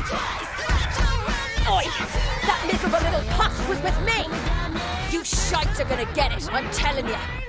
Oi! That miserable little puss was with me! You shites are gonna get it, I'm telling you!